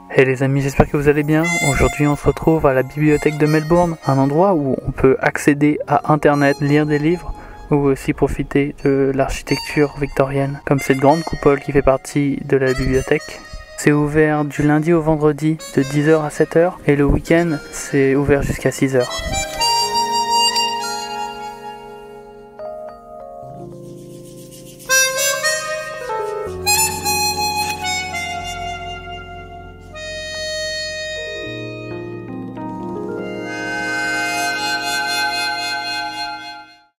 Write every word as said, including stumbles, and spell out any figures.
Hey les amis, j'espère que vous allez bien. Aujourd'hui on se retrouve à la bibliothèque de Melbourne, un endroit où on peut accéder à internet, lire des livres ou aussi profiter de l'architecture victorienne, comme cette grande coupole qui fait partie de la bibliothèque. C'est ouvert du lundi au vendredi de dix heures à sept heures et le week-end c'est ouvert jusqu'à six heures.